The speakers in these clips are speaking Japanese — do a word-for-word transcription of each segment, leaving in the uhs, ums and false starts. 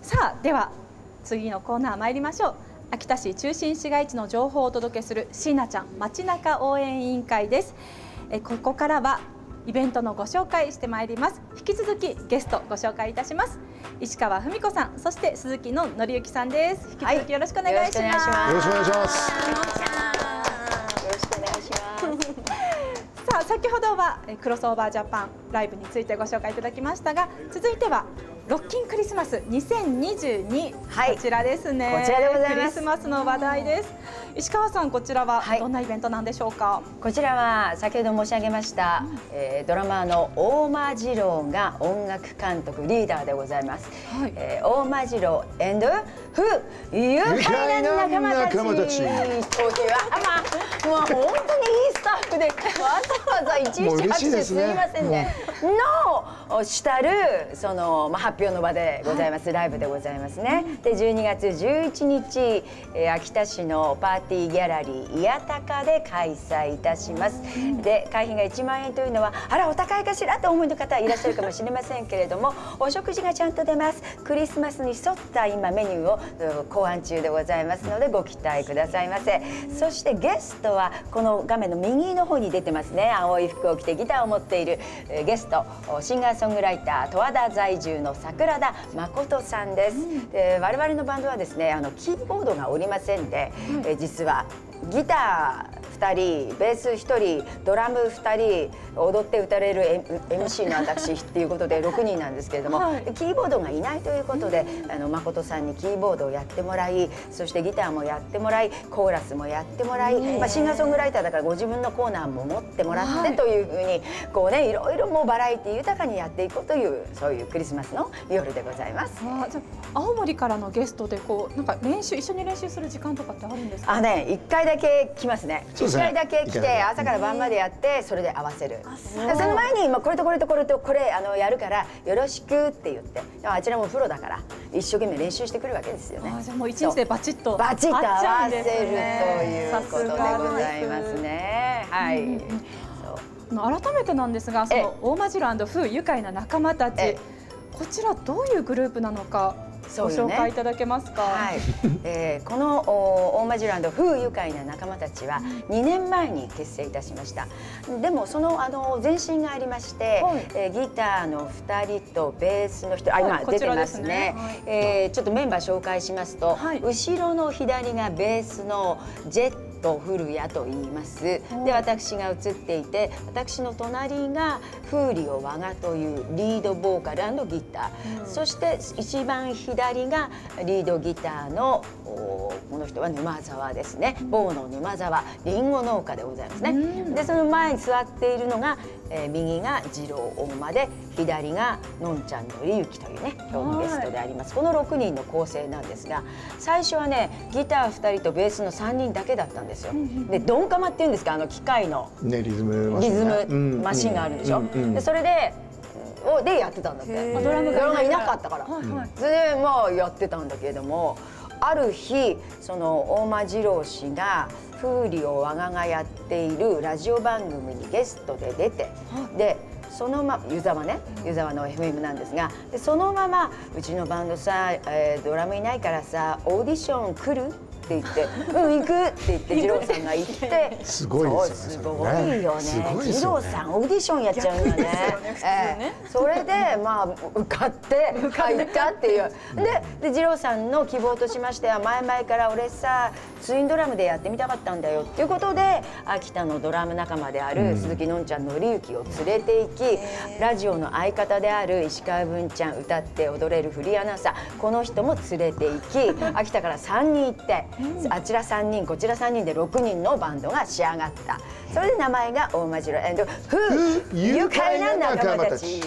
さあでは次のコーナー参りましょう。秋田市中心市街地の情報をお届けする椎名ちゃん街中応援委員会です。えここからはイベントのご紹介してまいります。引き続きゲストご紹介いたします。石川文子さん、そして鈴木の紀之さんです。引き続きよろしくお願いします。 よろしくお願いします。 よろしくお願いします。 さあ先ほどはクロスオーバージャパンライブについてご紹介いただきましたが、続いてはロッキンクリスマスにせんにじゅうに、はい、こちらですね。 こちらでございます。 クリスマスの話題です。石川さん、こちらはどんなイベントなんでしょうか。はい、 こちらは先ほど申し上げました、うん、えー、ドラマーの大間次郎が音楽監督リーダーでございます。はい、えー、大間次郎 and ふ愉快な仲間たちというあ、まあ、もう本当にいいスタッフでわざわざいちいち拍手すみませんねのしたるその、まあ、発表の場でございます。はい、ライブでございますね。でじゅうにがつじゅういちにち、えー、秋田市のパーティーギャラリーいやたかで開催いたします。で会費がいちまんえんというのはあらお高いかしらとお思いの方いらっしゃるかもしれませんけれども、お食事がちゃんと出ます。クリスマスに沿った今メニューを考案中でございますのでご期待くださいませ。そしてゲストはこの画面の右の方に出てますね。青い服を着てギターを持っているゲスト、シンガーソングライター十和田在住の桜田誠さんです。うん、で我々のバンドはですね、あのキーボードがおりませんで、うん、え実はギターふたり、ベースひとり、ドラムふたり、踊って歌れる エムシー の私っていうことでろくにんなんですけれども、はい、キーボードがいないということで、あの誠さんにキーボードをやってもらい、そしてギターもやってもらい、コーラスもやってもらい、まあ、シンガーソングライターだからご自分のコーナーも持ってもらってというふうにこうね、いろいろもうバラエティ豊かにやっていこうというそういうクリスマスの夜でございます。 あ、じゃあ青森からのゲストでこうなんか練習一緒に練習する時間とかってあるんですか。 あね、いっかいだけ来ますね。いっかいだけ来て朝から晩までやってそれで合わせる。その前に、まあ、これとこれとこれとこれあのやるからよろしくって言って、あちらもプロだから一生懸命練習してくるわけですよね。 あ、じゃあもう一日でバチッとバチッと合わせるということでございますね。はい。 改めてなんですが、その大間次郎&ふ愉快な仲間たち、こちらどういうグループなのかご紹介いただけますか。 はい、えー、この大間次郎&ふ愉快な仲間たちはにねんまえに結成いたしました。でもそのあの前身がありまして、はい、えー、ギターのふたりとベースのひとり、あ、今出てますね。はい、えー、ちょっとメンバー紹介しますと、はい、後ろの左がベースのジェット古谷と言います。で私が映っていて、私の隣が風里尾和賀というリードボーカル&ギター、うん、そして一番左がリードギターのこの人は沼沢ですね。某の沼沢りんご農家でございますね。うん、でその前に座っているのが、えー、右が次郎大間で左がのんちゃんのりゆきというね今日のゲストであります。このろくにんの構成なんですが、最初はねギターふたりとベースのさんにんだけだったんですよ。でドンカマっていうんですか、あの機械の、 ね、リズムリズムマシンがあるでしょ。でそれでをでやってたんだって。ドラムがいなかったから、それでまあやってたんだけれども、ある日その大間次郎氏が風里尾和賀がやっているラジオ番組にゲストで出て、でそのまま湯沢ね、湯沢の エフエム なんですが、でそのままうちのバンドさ、えー、ドラムいないからさオーディション来るって言って「うん行く」って言って二郎さんが行って、 すごいですよね。 すごいよね。二郎さんオーディションやっちゃうんだね。それでまあ受かって入ったっていう。でで二郎さんの希望としましては、前々から俺さツインドラムでやってみたかったんだよっていうことで、秋田のドラム仲間である鈴木のんちゃんのりゆきを連れて行き、ラジオの相方である石川文ちゃん、歌って踊れるフリーアナウンサー、この人も連れて行き、秋田からさんにん行って、あちらさんにんこちらさんにんでろくにんのバンドが仕上がった。それで名前が大間次郎&ふ愉快な仲間たち。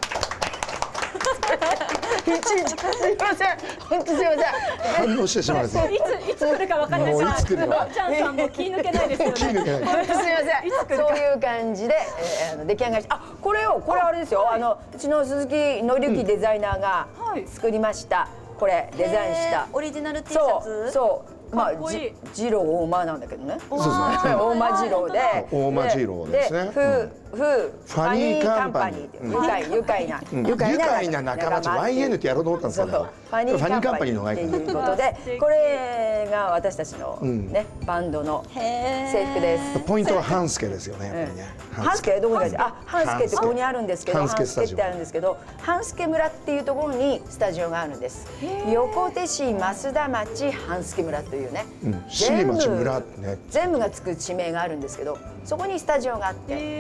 いちいちすいません、本当すいません。 反応してしまう。いついつ来るかわかんないから。ちゃんさんも気抜けないですよね。 本当すいません。そういう感じであの出来上がり。あ、これをこれあれですよ。あのうちの鈴木のりゆきデザイナーが作りました。これデザインしたオリジナル T シャツ。 そうそう。 まあジロー大間なんだけどね。 そうですね。 大間ジローで。 大間ジローですね。 フーフーファニーカンパニー。愉快愉快な愉快な仲間。ワイエヌ ってやろうと思ったんですけど。 ファニーカンパニーのっていうことで、これが私たちのねバンドの制服です。 ポイントは半助ですよね。やっぱりね。 半助どこにあ半助ってここにあるんですけど、半助ってあるんですけど、半助村っていうところにスタジオがあるんです。横手市増田町半助村というね。 全部全部がつく地名があるんですけど、そこにスタジオがあって、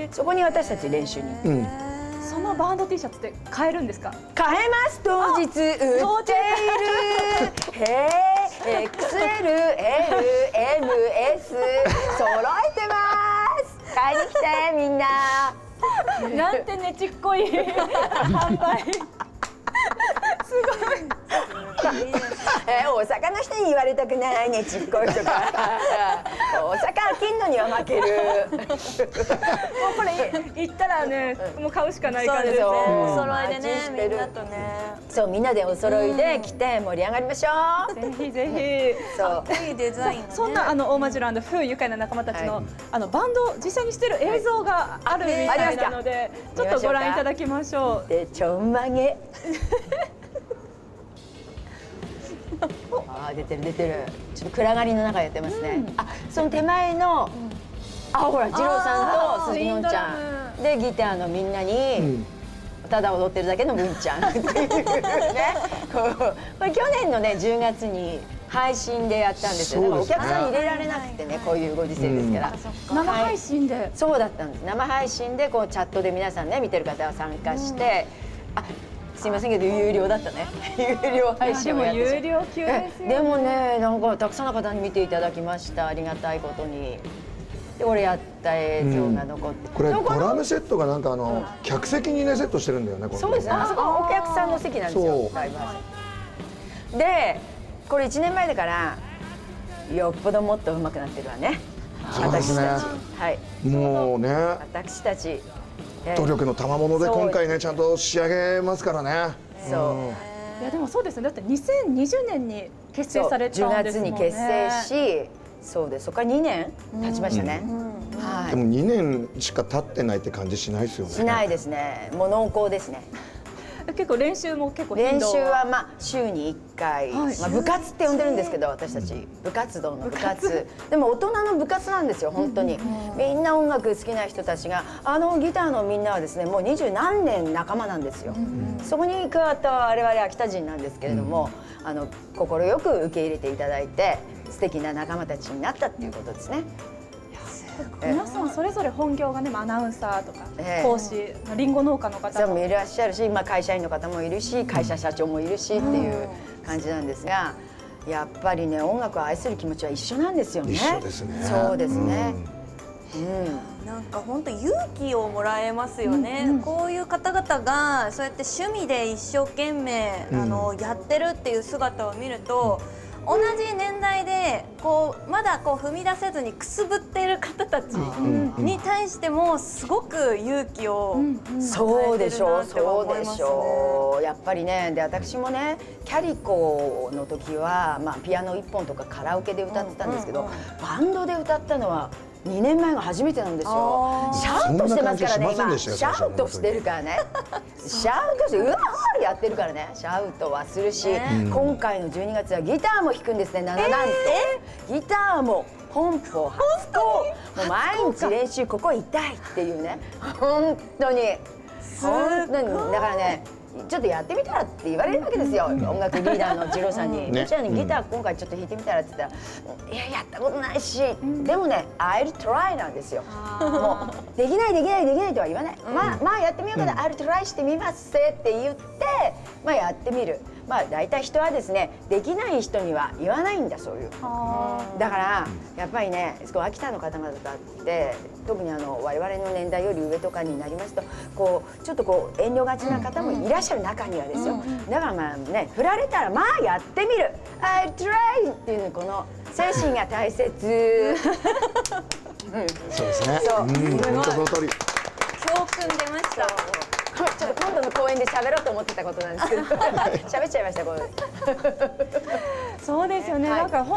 そこに私たち練習に。 そのバンド T シャツって買えるんですか？ 買えます。当日売っている。へえ、エックスエル、エル、エム、エス 揃えてます。買いに来てみんな。 なんてねちっこい販売。すごい。 えー、大阪の人に言われたくないねちっこいとか。大阪金のには負ける。 もうこれ行ったらね、もう買うしかない感じですね。 お揃いでね、みんなとね。 そうみんなでお揃いで来て盛り上がりましょう。 ぜひぜひ。 そう。 いいデザイン。 そんなあの大間ジロー&フー愉快な仲間たちのあのバンドを実際にしてる映像があるみたいなので、ちょっとご覧いただきましょう。 でちょんまげ。ああ出てる出てる。ちょっと暗がりの中やってますね。あその手前のあほら二郎さんと鈴木のんちゃんでギターのみんなにただ踊ってるだけの文ちゃんっていうね。これ去年のねじゅうがつに配信でやったんですよ。だからお客さん入れられなくてね、こういうご時世ですから。 生配信で。 そうだったんです。生配信でこうチャットで皆さんね見てる方は参加して、あすいませんけど有料だったね。有料配信をやって有料級ですよ。 でもねなんかたくさんの方に見ていただきました。ありがたいことに。で俺やった映像が残って、 これドラムセットがなんかあの客席にねセットしてるんだよね。 そうですね。あそこお客さんの席なんですよ。でこれいちねんまえだからよっぽどもっと上手くなってるわね。私たち。はい。 もうね。 私たち。 努力の賜物で今回ねちゃんと仕上げますからね。 そう。 いやでもそうですね。だってにせんにじゅうねんに結成されたんですもんね。 じゅうがつに結成し、そうです。そこからにねん経ちましたね。 はい。でもにねんしか経ってないって感じしないですよね。 しないですね。もう濃厚ですね。 結構練習も結構練習はまあ週にいっかい、まあ部活って呼んでるんですけど私たち部活動の部活でも大人の部活なんですよ本当に。みんな音楽好きな人たちがあのギターのみんなはですねもう二十何年仲間なんですよ。そこに加わった我々秋田人なんですけれども、あの快く受け入れていただいて素敵な仲間たちになったっていうことですね。 皆さんそれぞれ本業がねアナウンサーとか講師りんご農家の方もいらっしゃるし、まあ、会社員の方もいるし会社社長もいるしっていう感じなんですが、やっぱりね音楽を愛する気持ちは一緒なんですよね。 一緒ですね。 そうですね。 うん、なんか本当勇気をもらえますよね。うんうん、こういう方々がそうやって趣味で一生懸命、うん、あのやってるっていう姿を見ると。同じ年代でこうまだこう踏み出せずにくすぶっている方たちに対してもすごく勇気をそうでしょうそうでしょう。やっぱりねで私もねキャリコの時は、まあ、ピアノいっぽんとかカラオケで歌ってたんですけど、バンドで歌ったのはにねんまえが初めてなんですよ。シャウトしてますからね今。シャウトしてるからね。シャウトしてうわーやってるからね。シャウトはするし、今回のじゅうにがつはギターも弾くんですね。なななんとギターも本邦初公もう毎日練習ここ痛いっていうね。本当に本当にだからね。ちょっとやってみたらって言われるわけですよ、うん、音楽リーダーの次郎さんに「みちゃんにギター今回ちょっと弾いてみたら」って言ったら「いややったことないし、うん、でもね I'll try」なんですよ。もうできないできないできないとは言わない、うん、まあまあやってみようかな、うん、I'll try してみますって言ってまあやってみる。まあ大体人はですねできない人には言わないんだそういう。だからやっぱりね秋田の方々って特にあの我々の年代より上とかになりますとこうちょっとこう遠慮がちな方もいらっしゃる中にはですよ。だからまあね振られたらまあやってみる I'll try っていうこの精神が大切。 うん、そうですね。 そう、 本当その通り。 教訓出ました。 ちょっと今度の公演で喋ろうと思ってたことなんですけど喋っちゃいましたこれ。 そうですよね、はい、なんかほ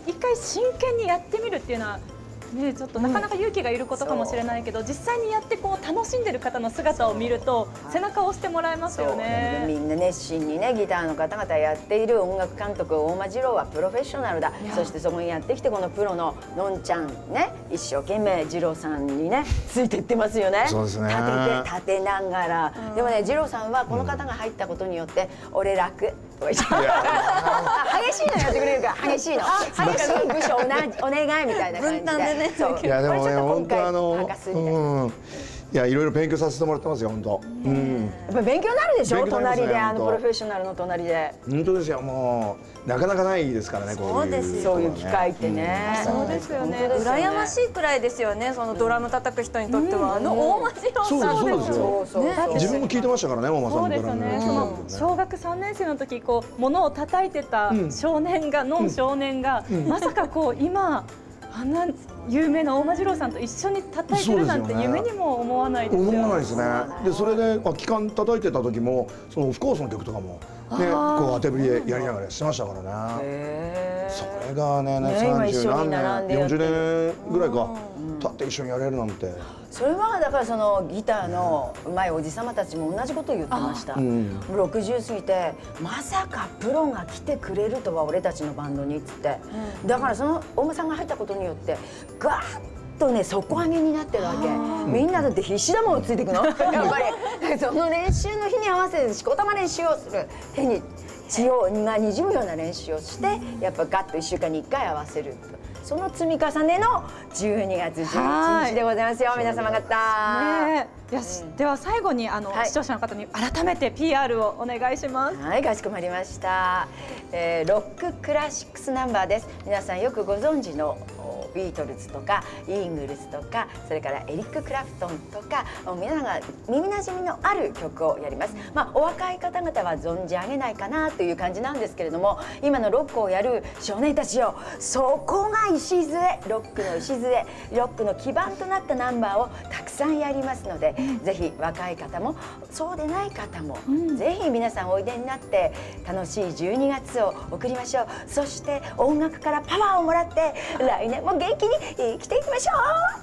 一回真剣にやってみるっていうのはね、ちょっとなかなか勇気がいることかもしれないけど、うん、実際にやってこう楽しんでる方の姿を見ると背中を押してもらえますよね。 みんな熱心にねギターの方々やっている音楽監督大間次郎はプロフェッショナルだ。そしてそこにやってきてこのプロののんちゃんね一生懸命次郎さんにねついていってますよね。 そうですね。 立てて立てながら、うん、でもね次郎さんはこの方が入ったことによって、うん、俺楽とか言って激しいのやってくれるから激しいの激しい部署おなお願いみたいな感じで。 いやでもね本当あのうんいやいろいろ勉強させてもらってますよ本当。うん。 やっぱ勉強になるでしょ隣であのプロフェッショナルの隣で。 本当ですよもうなかなかないですからねこういうそういう機会ってね。 そうですよね。 羨ましいくらいですよねそのドラム叩く人にとってはあの大間次郎さん。 そうですよ。自分も聞いてましたからね大間さんのドラム。そうですよね。 小学さんねん生の時こう物を叩いてた少年がのん少年がまさかこう今あんな有名な大間次郎さんと一緒に叩いてるなんて夢にも思わないですよね。 思わないですね。でそれで空き缶叩いてた時もそのオフコースの曲とかもねこう当てぶりでやりながらしてましたからね。それがね三十何年よんじゅうねんぐらいか経って一緒にやれるなんて。 それはだからそのギターの上手いおじさまたちも同じことを言ってました。ろくじゅう過ぎてまさかプロが来てくれるとは俺たちのバンドにっつって、だからその大間さんが入ったことによってガーッとね底上げになってるわけ。みんなだって必死だもんついていくのやっぱりその練習の日に合わせてしこたま練習をする手に血をがにじむような練習をしてやっぱガッといっしゅうかんにいっかい合わせる。その積み重ねのじゅうにがつじゅういちにちでございますよ皆様方。 ね、よし、うん、では最後にあの、はい、視聴者の方に改めて ピーアール をお願いします。 はい、かしこまりました、えー、ロッククラシックスナンバーです。皆さんよくご存知のビートルズとかイーグルスとかそれからエリック・クラプトンとか皆さんが耳なじみのある曲をやります。まあお若い方々は存じ上げないかなという感じなんですけれども、今のロックをやる少年たちよ、そこが礎ロックの礎ロックの基盤となったナンバーをたくさんやりますので、ぜひ若い方もそうでない方も、うん、ぜひ皆さんおいでになって楽しいじゅうにがつを送りましょう。そして音楽からパワーをもらって来年も元気に生きていきましょ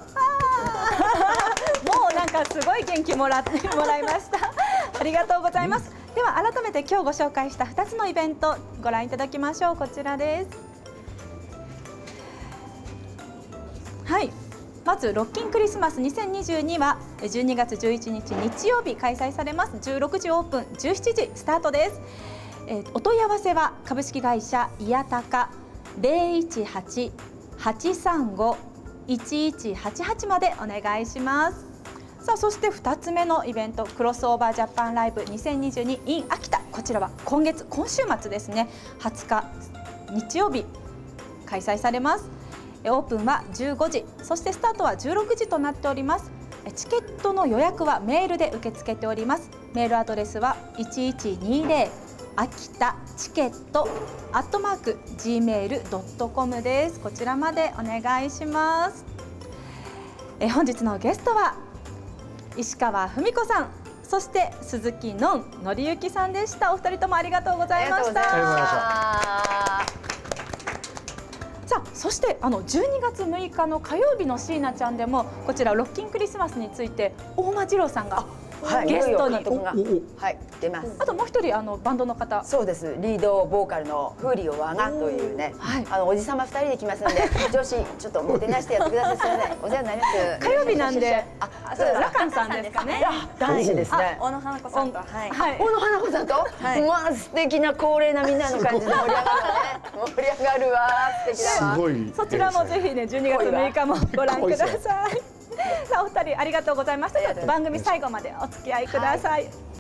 う。もうなんかすごい元気もらってもらいました。ありがとうございます。では改めて今日ご紹介したふたつのイベントご覧いただきましょう。こちらです。はい。まずロッキンクリスマスにせんにじゅうにはじゅうにがつじゅういちにち日曜日開催されます。じゅうろくじオープン、じゅうしちじスタートです。えー、お問い合わせは株式会社いやたか ゼロいちはち はちさんご いちいちはちはちまでお願いします。さあそしてふたつめのイベントクロスオーバージャパンライブにせんにじゅうに in 秋田、こちらは今月今週末ですね、はつか日曜日開催されます。オープンはじゅうごじ、そしてスタートはじゅうろくじとなっております。チケットの予約はメールで受け付けております。メールアドレスはいちいちにゼロ秋田チケットアットマーク ジーメールドットコム です。こちらまでお願いします。え本日のゲストは石川文子さん、そして鈴木のんのりゆきさんでした。お二人ともありがとうございました。さあそしてあのじゅうにがつむいかの火曜日の椎名ちゃんでもこちらロッキンクリスマスについて大間次郎さんがゲストに、 はい出ます。 あともう一人あのバンドの方、 そうです、リードボーカルのフーリオワガというね、あのおじさまふたりで来ますので女子ちょっともてなしてやってください。すみません、お世話になります。 火曜日なんで、あそうラカンさんですかね。 男子ですね。 小野花子さんと、はい小野花子さんと、まあ素敵な恒例なみんなの感じで盛り上がるね。盛り上がるわ、素敵だわ。 すごい。 そちらもぜひねじゅうにがつむいかもご覧ください。さあお二人ありがとうございました。番組最後までお付き合いください。